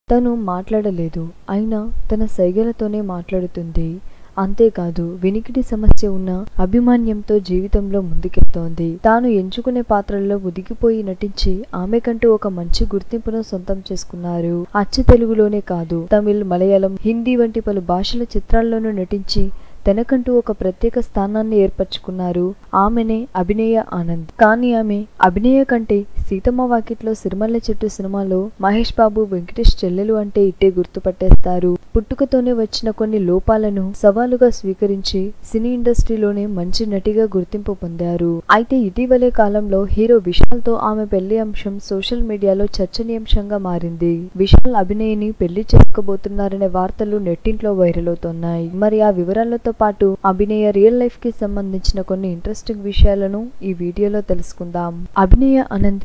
తను మాట్లాడలేదు, అయినా తన సైగలతోనే మాట్లాడుతుంది. అంతేకాదు వినికిడి సమస్య ఉన్న అభిమాన్యంతో జీవితంలో ముందుకెళ్తోంది. తాను ఎంచుకునే పాత్రల్లో ఒదిగిపోయి నటించి ఆమెకంటూ ఒక మంచి గుర్తింపును సొంతం చేసుకున్నారు. అచ్చు తెలుగులోనే కాదు, తమిళ్, మలయాళం, హిందీ వంటి పలు భాషల చిత్రాల్లోనూ నటించి తనకంటూ ఒక ప్రత్యేక స్థానాన్ని ఏర్పరచుకున్నారు. ఆమెనే అభినయ ఆనంద్. కానీ ఆమె అభినయ కంటే సీతమ్మ వాకిట్లో సిరిమల్లె చెట్టు సినిమాలో మహేష్ బాబు, వెంకటేష్ చెల్లెలు అంటే ఇట్టే గుర్తుపట్టేస్తారు. పుట్టుకతోనే వచ్చిన కొన్ని లోపాలను సవాలుగా స్వీకరించి సినీ ఇండస్ట్రీలోనే మంచి నటిగా గుర్తింపు పొందారు. అయితే ఇటీవలే కాలంలో హీరో విశాల్ తో ఆమె పెళ్లి అంశం సోషల్ మీడియాలో చర్చనీయాంశంగా మారింది. విశాల్ అభినయని పెళ్లి చేసుకోబోతున్నారనే వార్తలు నెట్టింట్లో వైరల్ అవుతున్నాయి. మరి ఆ వివరాలతో పాటు అభినయ రియల్ లైఫ్ కి సంబంధించిన కొన్ని ఇంట్రెస్టింగ్ విషయాలను ఈ వీడియోలో తెలుసుకుందాం. అభినయ ఆనంద్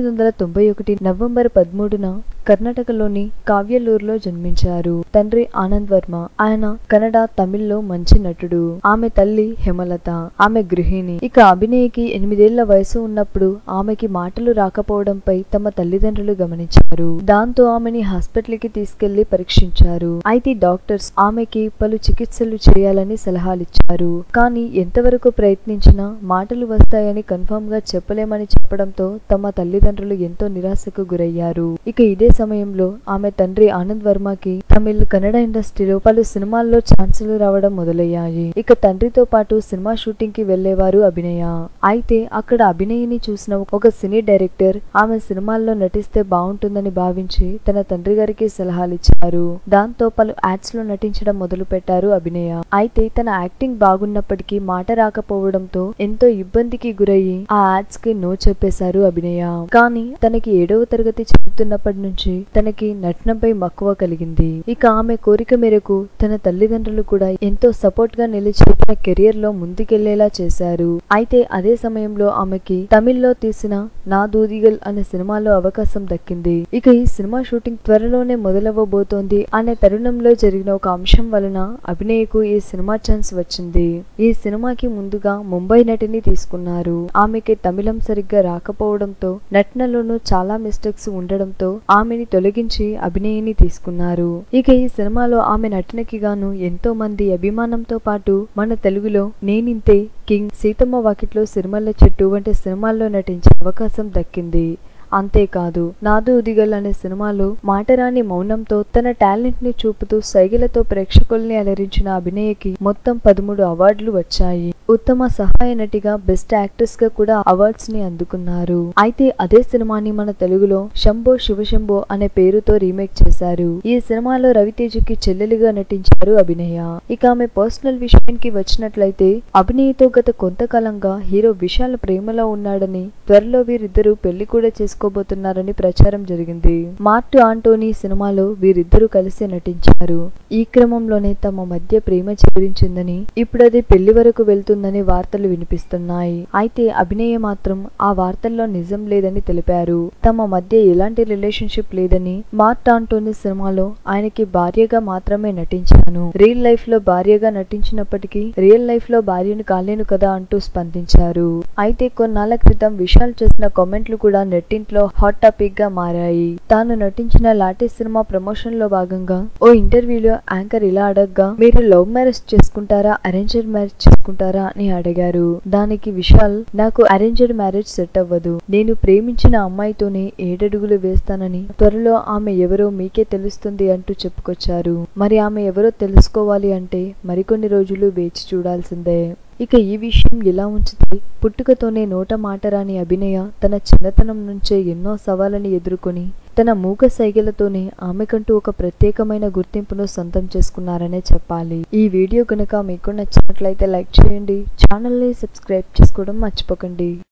1991 నవంబర్ 13న కర్ణాటకలోని కావ్యలూరులో జన్మించారు. తండ్రి ఆనంద్ వర్మ. ఆయన కన్నడ, తమిళ్లో మంచి నటుడు. ఆమె తల్లి హేమలత. ఆమె గృహిణి. ఇక అభినయకి 8 ఏళ్ల వయసు ఉన్నప్పుడు ఆమెకి మాటలు రాకపోవడంపై తమ తల్లిదండ్రులు గమనించారు. దాంతో ఆమెని హాస్పిటల్ కి తీసుకెళ్లి పరీక్షించారు. అయితే డాక్టర్స్ ఆమెకి పలు చికిత్సలు చేయాలని సలహాలిచ్చారు. కానీ ఎంతవరకు ప్రయత్నించినా మాటలు వస్తాయని కన్ఫర్మ్ గా చెప్పలేమని చెప్పడంతో తమ తల్లిదండ్రులు ఎంతో నిరాశకు గురయ్యారు. ఇక ఇదే సమయంలో ఆమె తండ్రి ఆనంద్ వర్మకి తమిళ్, కన్నడ ఇండస్ట్రీలో పలు సినిమాల్లో ఛాన్సులు రావడం మొదలయ్యాయి. ఇక తండ్రితో పాటు సినిమా షూటింగ్ కి వెళ్లేవారు అభినయ. అయితే అక్కడ అభినయని చూసిన ఒక సినీ డైరెక్టర్ ఆమె సినిమాల్లో నటిస్తే బాగుంటుందని భావించి తన తండ్రి గారికి సలహాలిచ్చారు. దాంతో పలు యాడ్స్ లో నటించడం మొదలు పెట్టారు అభినయ. అయితే తన యాక్టింగ్ బాగున్నప్పటికీ మాట రాకపోవడంతో ఎంతో ఇబ్బందికి గురయ్యి ఆ యాడ్స్ కి నో చెప్పేశారు అభినయ. కానీ తనకి 7వ తరగతి చదువుతున్నప్పటి నుంచి తనకి నటనపై మక్కువ కలిగింది. ఇక ఆమె కోరిక మేరకు తన తల్లిదండ్రులు కూడా ఎంతో సపోర్ట్ గా నిలిచి తన కెరియర్ లో ముందుకెళ్లేలా చేశారు. అయితే అదే సమయంలో ఆమెకి తమిళ్లో తీసిన నా దూదిగల్ అనే సినిమాలో అవకాశం దక్కింది. ఇక ఈ సినిమా షూటింగ్ త్వరలోనే మొదలవ్వబోతోంది అనే తరుణంలో జరిగిన ఒక అంశం వలన అభినయకు ఈ సినిమా ఛాన్స్ వచ్చింది. ఈ సినిమాకి ముందుగా ముంబై నటిని తీసుకున్నారు. ఆమెకి తమిళం సరిగ్గా రాకపోవడంతో నటనలోనూ చాలా మిస్టేక్స్ ఉండడంతో ఆమెని తొలగించి అభినయని తీసుకున్నారు. ఇక ఈ సినిమాలో ఆమె నటనకి గాను ఎంతో మంది అభిమానంతో పాటు మన తెలుగులో నేనింతే, కింగ్, సీతమ్మ వాకిట్లో సిరిమల్లె చెట్టు వంటి సినిమాల్లో నటించే అవకాశం దక్కింది. అంతేకాదు నాదు ఉదిగల్ అనే సినిమాలో మాటరాని మౌనంతో తన టాలెంట్ ని చూపుతూ సైగలతో ప్రేక్షకుల్ని అలరించిన అభినయకి మొత్తం 13 అవార్డులు వచ్చాయి. ఉత్తమ సహాయ నటిగా, బెస్ట్ యాక్ట్రెస్ గా కూడా అవార్డ్స్ ని అందుకున్నారు. అయితే అదే సినిమాని మన తెలుగులో శంభో శివశంభో అనే పేరుతో రీమేక్ చేశారు. ఈ సినిమాలో రవితేజకి చెల్లెలుగా నటించారు అభినయ. ఇక ఆమె పర్సనల్ విషయానికి వచ్చినట్లయితే అభినయతో గత కొంతకాలంగా హీరో విశాల్ ప్రేమలో ఉన్నాడని, త్వరలో వీరిద్దరూ పెళ్లి కూడా చేసుకోబోతున్నారని ప్రచారం జరిగింది. మార్ట్ ఆంటోనీ సినిమాలో వీరిద్దరూ కలిసి నటించారు. ఈ క్రమంలోనే తమ మధ్య ప్రేమ చిగురించిందని, ఇప్పుడది పెళ్లి వరకు వెళ్తుందని వార్తలు వినిపిస్తున్నాయి. అయితే అభినయ మాత్రం ఆ వార్తల్లో నిజం లేదని తెలిపారు. తమ మధ్య ఎలాంటి రిలేషన్షిప్ లేదని, మార్ట్ ఆంటోనీ సినిమాలో ఆయనకి భార్యగా మాత్రమే నటించాను. రియల్ లైఫ్ లో భార్యగా నటించినప్పటికీ రియల్ లైఫ్ లో భార్యను కాలేను కదా అంటూ స్పందించారు. అయితే కొన్నాళ్ల క్రితం విశాల్ చేసిన కామెంట్లు కూడా నెట్టింట్లో హాట్ టాపిక్ గా మారాయి. తాను నటించిన లాటే సినిమా ప్రమోషన్ లో భాగంగా ఓ ఇంటర్వ్యూలో యాంకర్ ఇలా అడగ్గా, మీరు లవ్ మ్యారేజ్ చేసుకుంటారా, అరేంజ్డ్ మ్యారేజ్ చేసుకుంటారా అని అడిగారు. దానికి విశాల్, నాకు అరేంజ్డ్ మ్యారేజ్ సెట్ అవ్వదు, నేను ప్రేమించిన అమ్మాయితోనే 7 అడుగులు వేస్తానని, త్వరలో ఆమె ఎవరో మీకే తెలుస్తుంది అంటూ చెప్పుకొచ్చారు. మరి ఆమె ఎవరో తెలుసుకోవాలి అంటే మరికొన్ని రోజులు వేచి చూడాల్సిందే. ఇక ఈ విషయం ఇలా ఉంచితే పుట్టుకతోనే నోట మాటరాని అభినయ తన చిన్నతనం నుంచే ఎన్నో సవాళ్ళని ఎదుర్కొని తన మూగ సైగలతోనే ఆమెకంటూ ఒక ప్రత్యేకమైన గుర్తింపును సొంతం చేసుకున్నారనే చెప్పాలి. ఈ వీడియో కనుక మీకు నచ్చినట్లయితే లైక్ చేయండి, ఛానల్ని సబ్స్క్రైబ్ చేసుకోవడం మర్చిపోకండి.